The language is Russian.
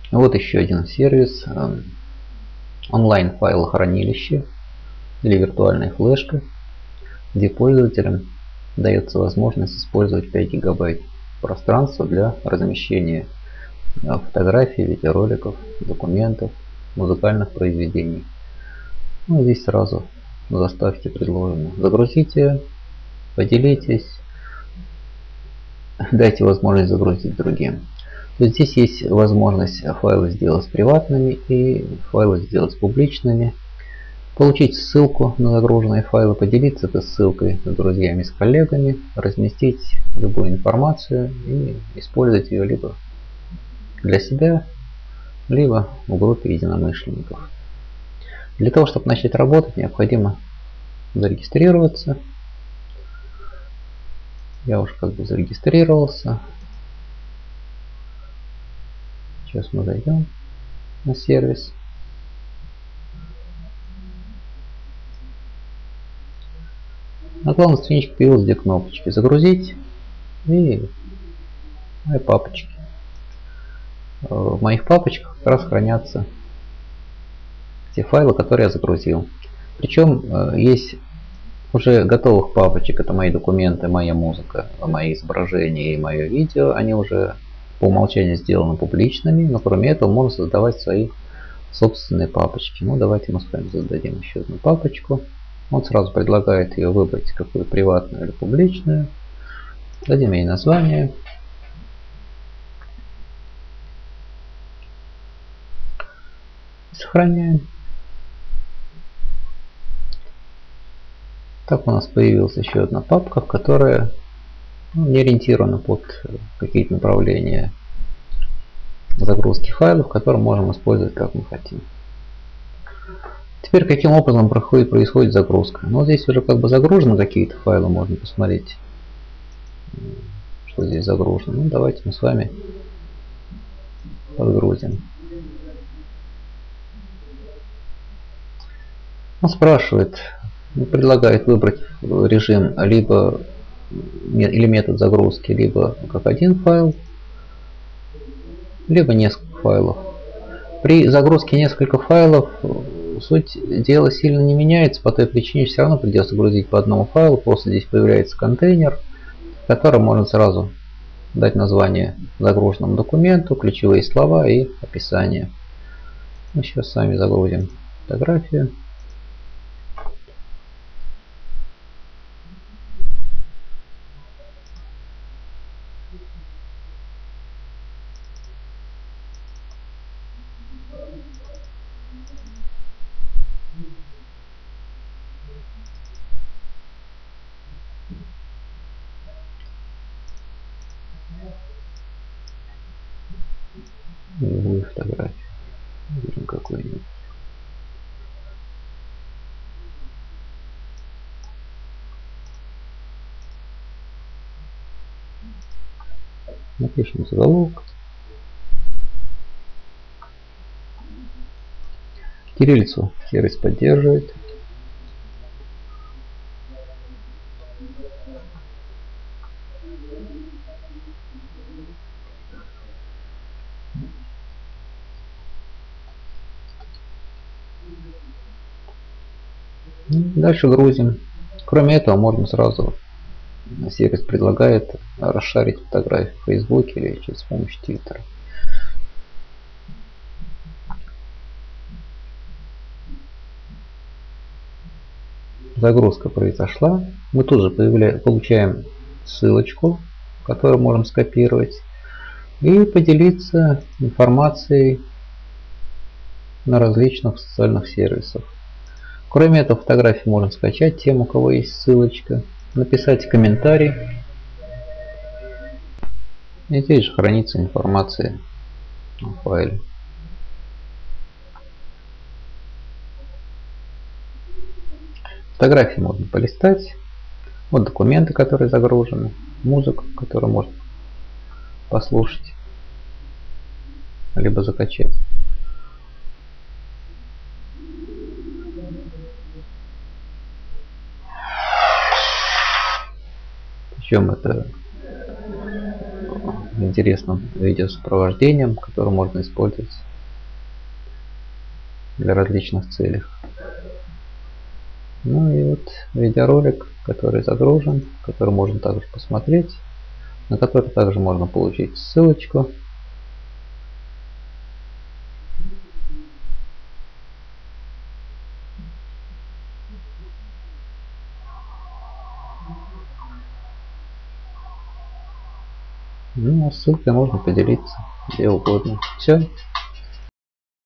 Вот еще один сервис. Онлайн файлохранилище или виртуальная флешка, где пользователям дается возможность использовать 5 гигабайт пространства для размещения фотографий, видеороликов, документов, музыкальных произведений. Ну, здесь сразу заставьте предложено. Загрузите, поделитесь, дайте возможность загрузить другим. То есть здесь есть возможность файлы сделать приватными и файлы сделать публичными. Получить ссылку на загруженные файлы, поделиться этой ссылкой с друзьями, с коллегами, разместить любую информацию и использовать ее либо для себя, либо в группе единомышленников. Для того, чтобы начать работать, необходимо зарегистрироваться. Я уже как бы зарегистрировался. Сейчас мы зайдем на сервис. На главной страничке появились две кнопочки: загрузить и мои папочки. В моих папочках как раз хранятся те файлы, которые я загрузил. Причем есть уже готовых папочек. Это мои документы, моя музыка, мои изображения и мое видео. Они уже по умолчанию сделаны публичными, но кроме этого можно создавать свои собственные папочки. Ну, давайте мы с вами создадим еще одну папочку. Он сразу предлагает ее выбрать, какую: приватную или публичную. Дадим ей название. Сохраняем. Так у нас появилась еще одна папка, которая не ориентирована под какие-то направления загрузки файлов, которые можем использовать как мы хотим. Теперь каким образом происходит загрузка? Ну, здесь уже как бы загружены какие-то файлы, можно посмотреть, что здесь загружено. Ну, давайте мы с вами подгрузим. Он спрашивает, предлагает выбрать режим либо или метод загрузки, либо как один файл, либо несколько файлов. При загрузке нескольких файлов суть дела сильно не меняется, по той причине все равно придется грузить по одному файлу. Просто здесь появляется контейнер, в котором можно сразу дать название загруженному документу, ключевые слова и описание. Мы сейчас с вами загрузим фотографию. Любую фотографию. Выберем какую-нибудь. Напишем заголовок. Кириллицу сервис поддерживает. Дальше грузим. Кроме этого, можно сразу, сервис предлагает расшарить фотографии в Facebook или через помощь Twitter. Загрузка произошла. Мы тут же получаем ссылочку, которую можем скопировать и поделиться информацией на различных социальных сервисах. Кроме этого, фотографии можно скачать тем, у кого есть ссылочка, написать комментарий. И здесь же хранится информация о файле. Фотографии можно полистать. Вот документы, которые загружены, музыка, которую можно послушать, либо закачать. Причем это интересным видеосопровождением, которое можно использовать для различных целей. Ну и вот видеоролик, который загружен, который можно также посмотреть, на который также можно получить ссылочку. Ну, а ссылкой можно поделиться где угодно. Все.